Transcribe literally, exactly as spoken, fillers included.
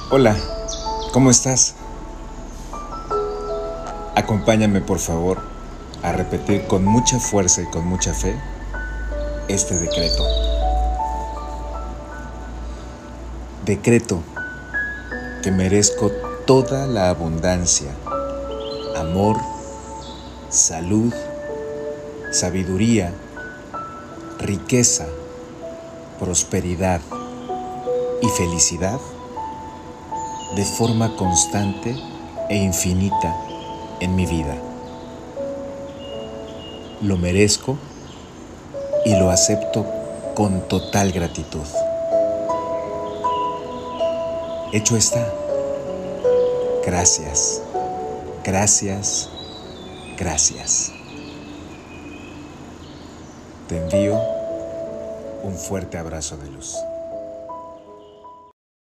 Hola, ¿cómo estás? Acompáñame por favor a repetir con mucha fuerza y con mucha fe este decreto. Decreto que merezco toda la abundancia, amor, salud, sabiduría, riqueza, prosperidad y felicidad de forma constante e infinita en mi vida. Lo merezco y lo acepto con total gratitud. Hecho está. Gracias, gracias, gracias. Te envío un fuerte abrazo de luz.